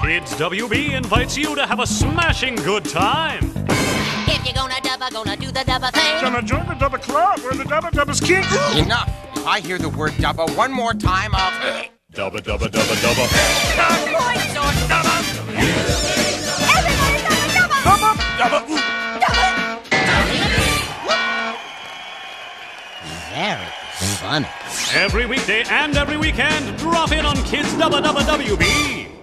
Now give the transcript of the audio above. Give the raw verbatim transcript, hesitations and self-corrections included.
Kids W B invites you to have a smashing good time. If you're gonna dubba, gonna do the dubba thing. Gonna join the Dubba Club where the Dubba Dubba's king. Enough! If I hear the word dubba one more time, I'll... Dubba, dubba, dubba, dubba. Points or dubba. Everybody dubba, dubba. Dubba, dubba. Dubba. Very funny. Every weekday and every weekend, drop in on Kids Dubba Dubba W B.